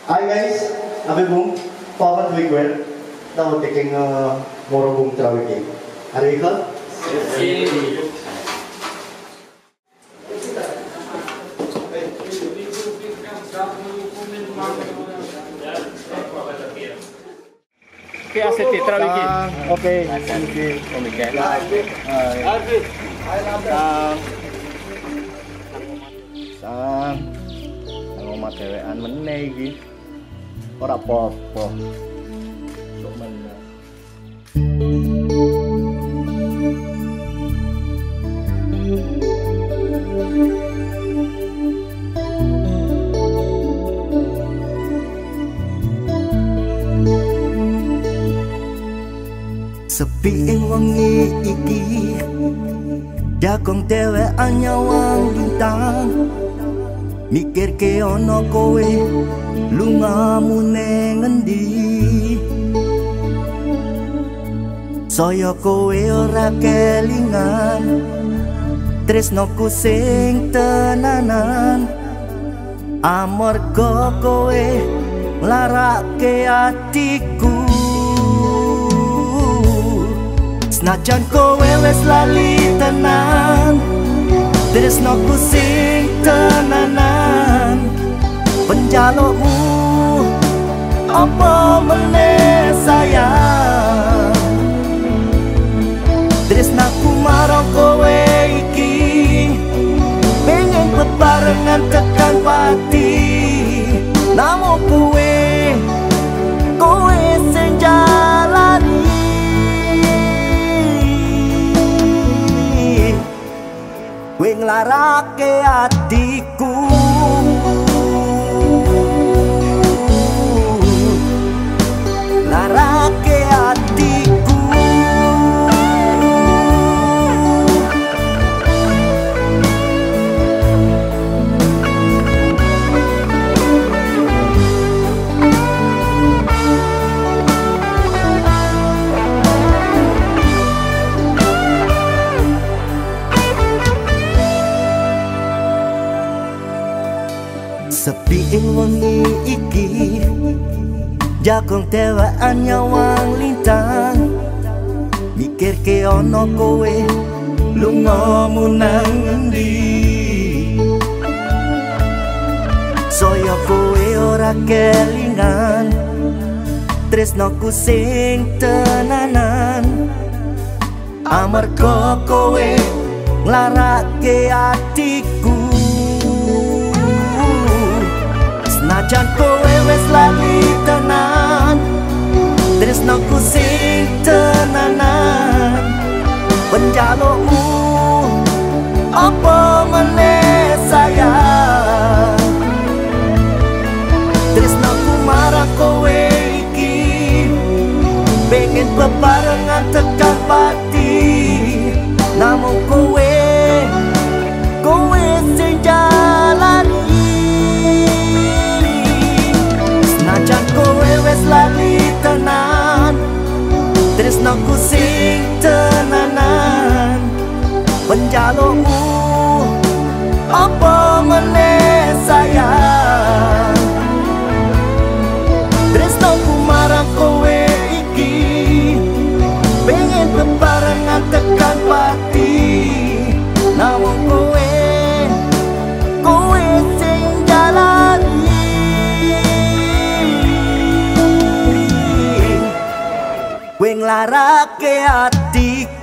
Hi guys, Abi Boom, Power Liquid. Now we're taking more boom Trawiki. Are you eager? Yes. Oke, aset Trawiki. Oke, thank you. Sang omah dhewean meneh iki. Ora apa-apa. Sok meneh. Sepi ing wengi iki Jagong dhewean nyawang bintang Mikir ke ono kowe lungamu neng endi Saya kowe ora kelingan tresnoku sing tenanan Amarga kowe nglarake atiku Senajan kowe wes lali tenan tresnoku sing tenanan Penjalukmu apa meneh sayang tresnaku marang kowe iki pengen bebarengan tekan pati namung kowe sing jalani kowe nglarake atiku nglarake atiku Sepi ing wengi iki Jagong dhewean nyawang lintang Mikir ke ono kowe lungamu nang endi Saya kowe ora kelingan tresnoku sing tenanan Amarga kowe nglarake atiku Senajan kowe wes lali tenan tresnoku sing tenanan Penjalukmu apa meneh sayang tresnoku marang kowe iki pengen bebarengan tekan pati namung kowe sing jalani Senajan kowe wes lali tenan tresnoku sing tenanan Penjalukmu apa meneh sayang tresnoku marang kowe iki pengen bebarengan tekan pati namung kowe sing jalani kowe nglarake atiku